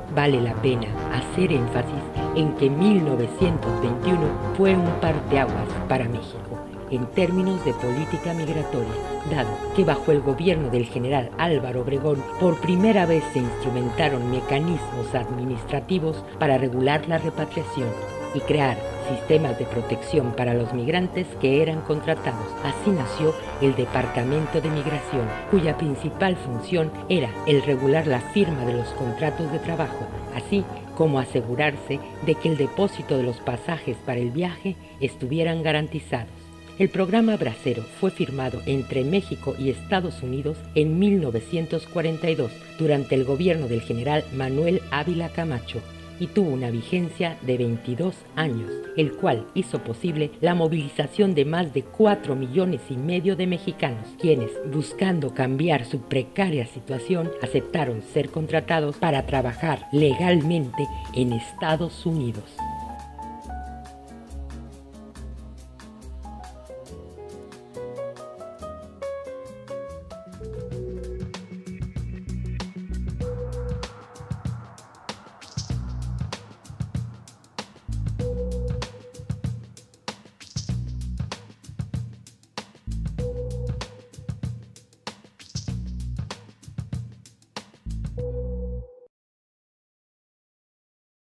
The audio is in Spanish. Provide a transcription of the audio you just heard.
Vale la pena hacer énfasis en que 1921 fue un parteaguas para México en términos de política migratoria, dado que bajo el gobierno del general Álvaro Obregón por primera vez se instrumentaron mecanismos administrativos para regular la repatriación y crear sistemas de protección para los migrantes que eran contratados. Así nació el Departamento de Migración, cuya principal función era el regular la firma de los contratos de trabajo, así como asegurarse de que el depósito de los pasajes para el viaje estuvieran garantizados. El programa Bracero fue firmado entre México y Estados Unidos en 1942 durante el gobierno del general Manuel Ávila Camacho y tuvo una vigencia de 22 años, el cual hizo posible la movilización de más de 4,5 millones de mexicanos, quienes, buscando cambiar su precaria situación, aceptaron ser contratados para trabajar legalmente en Estados Unidos.